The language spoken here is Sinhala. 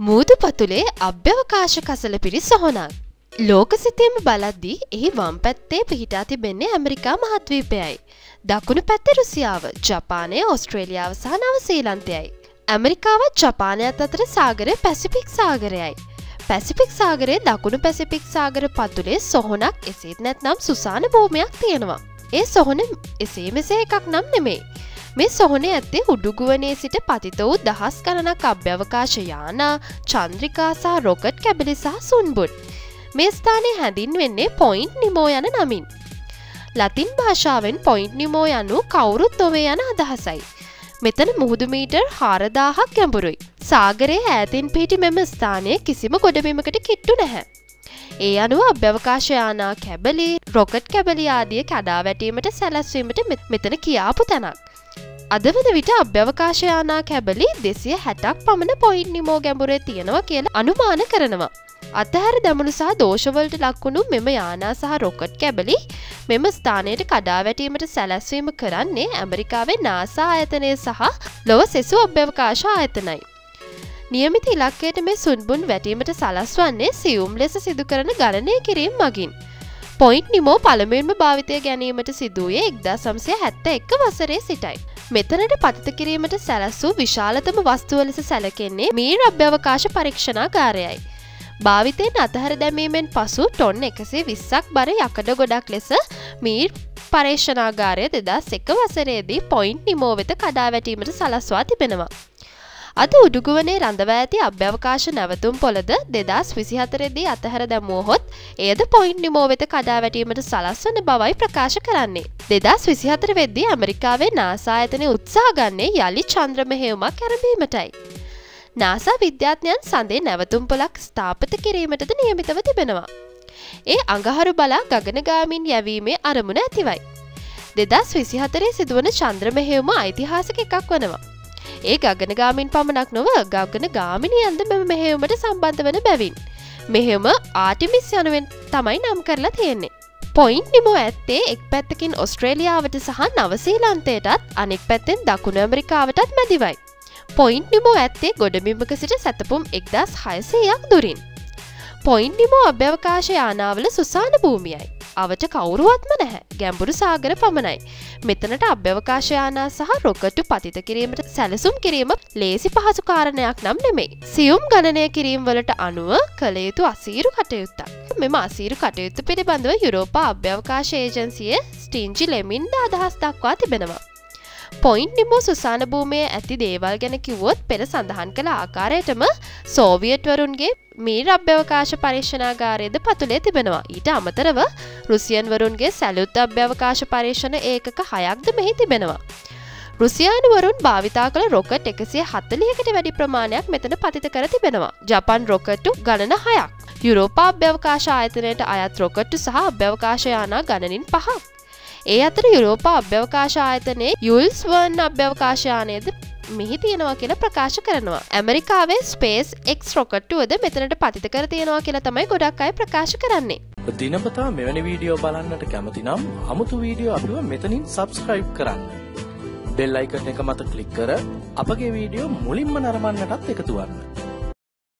මූදු පතුලේ අභ්‍යවකාශ කසල පිරි සොහොනක්. ලෝක සිතීම බලද්දී එහි වම් පැත්තේ පිහිටා තිබෙන්නේ ඇමරිකා මහද්වීපයයි. දකුණු පැත්තේ රුසියාව, ජපානය, ඕස්ට්‍රේලියාව සහ නවසීලන්තයයි. ඇමරිකාවත් ජපානයත් අතර සාගරය පැසිෆික් සාගරයයි. පැසිෆික් සාගරයේ දකුණු පැසිෆික් සාගර පතුලේ සොහොනක් එසේත් නැත්නම් සුසාන භූමියක් තියෙනවා. ඒ සොහොන එසේ මෙසේ එකක් නම් නෙමෙයි. මේ සොහොනේ ඇත්තේ උඩුගුවනේ සිට පතිත වූ දහස් ගණනක් අභ්‍යවකාශ යාන, චන්ද්‍රිකා සහ රොකට් කැබලි සහ සුන්බුන්. මේ ස්ථානය හැඳින්වෙන්නේ පොයින්ට් නිමෝ යන නමින්. ලතින් භාෂාවෙන් පොයින්ට් නිමෝ යනු කවුරුත් නොවේ යන අදහසයි. මෙතන මුහුදු මීටර් 4000ක් ගැඹුරුයි. සාගරයේ ඈතින් පිහිටි මෙම ස්ථානය කිසිම ගොඩබිමකට කිට්ටු නැහැ. ඒ අනුව අභ්‍යවකාශ යාන, කැබලි, රොකට් කැබලි ආදිය කඩා වැටීමට සැලැස්වීමට මෙතන කියාපු තැනක්. අද වන විට අභ්‍යවකාශ යාන කැබලි 260ක් පමණ පොයින්ට් නිමෝ ගැඹුරේ තියෙනවා කියලා අනුමාන කරනවා. අතහැර දමනු සහ දෝෂවලට ලක්වුණු මෙම යානා සහ රොකට් කැබලි මෙම ස්ථානයට කඩා වැටීමට සැලැස්වීම කරන්නේ ඇමරිකාවේ නාසා ආයතනය සහ ලොව සෙසු අභ්‍යවකාශ ආයතනයි. නියමිත ඉලක්කයට මේ සුන්බුන් වැටීමට සලස්වන්නේ සියුම් ලෙස සිදු කරන ගණනය කිරීම මගින්. පොයින්ට් නිමෝ පළමුවෙන්ම භාවිතය ගැනීමට සිදුවේ 1971 වසරේ සිටයි. මෙතනට පතිත කිරීමට සැලැස් වූ විශාලතම වස්තුව ලෙස සැලකෙන්නේ මීර් අභ්‍යවකාශ පරීක්ෂණාගාරයයි. භාවිතයෙන් අතහැර දැමීමෙන් පසු ටොන් 120ක් බර යකඩ ගොඩක් ලෙස මීර් පරීක්ෂණාගාරය 2001 වසරේදී පොයින්ට් නිමෝ වෙත කඩා වැටීමට සලස්වා තිබෙනවා. අද උඩුගුවනේ රඳවා ඇති අභ්‍යවකාශ නැවතුම් පොළද 2024 දී අතහැර දැමුවහොත් එයද පොයින්ට් නිමෝ වෙත කඩා වැටීමට සලස්වන බවයි ප්‍රකාශ කරන්නේ. 2024 වෙද්දී ඇමරිකාවේ නාසා ආයතනය උත්සාහ ගන්නේ යලි චන්ද්‍ර මෙහෙයුමක් ආරම්භීමටයි. නාසා විද්‍යාඥයන් සඳේ නැවතුම් පොළක් ස්ථාපිත කිරීමටද නියමිතව තිබෙනවා. ඒ අඟහරු බලා ගගනගාමීන් යැවීමේ අරමුණ ඇතිවයි. 2024 සිදුවන චන්ද්‍ර මෙහෙයුම ඓතිහාසික එකක් වනවා. ඒ ගගනගාමීන් පමණක් නොව ගගනගාමිනියන්ද මෙම මෙහෙයුමට සම්බන්ධ වන බැවින් මෙහෙයුම ආටිමිස් යනුවෙන් තමයි නම් කරලා තියෙන්නේ. පොයින්ට් නිමෝ ඇත්තේ එක් පැත්තකින් ඕස්ට්‍රේලියාවට සහ නවසීලන්තයටත් අනෙක් පැත්තෙන් දකුණු ඇමරිකාවටත් මැදිවයි. පොයින්ට් නිමෝ ඇත්තේ ගොඩබිමක සිට සැතපුම් 1600ක් දුරින්. පොයින්ට් නිමෝ අභ්‍යවකාශ යානාවල සුසාන භූමියයි. අවට කවුරුවත්ම නැහැ. ගැඹුරු සාගර පමණයි. මෙතනට අභ්‍යවකාශ යාන සහ රොකට් පතිත කිරීමට සැලසුම් කිරීම ලේසි පහසු කාරණයක් නම් නෙමෙයි. සියුම් ගණනය කිරීම වලට අනුව කළ යුතු අසීරු කටයුත්තක්. මෙම අසීරු කටයුත්ත පිළිබඳව යුරෝපා අභ්‍යවකාශ ඒජන්සියේ ස්ටින්ජි ලෙමින්ද අදහස් දක්වා තිබෙනවා. පොයින්ට් නිමෝ සුසාන භූමියේ ඇති දේවල් ගැන කිව්වොත් පෙර සඳහන් කළ ආකාරයටම සෝවියට් වරුන්ගේ මීර් අභ්‍යවකාශ පරීක්ෂණාගාරයේද පතුලේ තිබෙනවා. ඊට අමතරව රුසියන් වරුන්ගේ සැලුත් අභ්‍යවකාශ පරීක්ෂණ ඒකක 6ක්ද මෙහි තිබෙනවා. රුසියානු වරුන් භාවිතා කළ රොකට් 140කට වැඩි ප්‍රමාණයක් මෙතන පතිත කර තිබෙනවා. ජපාන් රොකට්ටු ගණන 6ක්. යුරෝපා අභ්‍යවකාශ ආයතනයට අයත් රොකට්ටු සහ අභ්‍යවකාශ යානා ගණනින් 5ක්. ඒ අතර යුරෝපා අභ්‍යවකාශ ආයතනයේ යුල්ස් වර්න් අභ්‍යවකාශ යානයේද මෙහි තියෙනවා කියලා ප්‍රකාශ කරනවා. ඇමරිකාවේ ස්පේස් එක්ස් රොකට්ටුවද මෙතනට පතිත කර තියෙනවා කියලා තමයි ගොඩක් අය ප්‍රකාශ කරන්නේ. දිනපතා මෙවැනි වීඩියෝ බලන්නට කැමති නම් අමුතු වීඩියෝ අපිව මෙතනින් සබ්ස්ක්‍රයිබ් කරන්න. බෙල් අයිකන් එක මත ක්ලික් කර අපගේ වීඩියෝ මුලින්ම නරඹන්නටත් එකතු වන්න.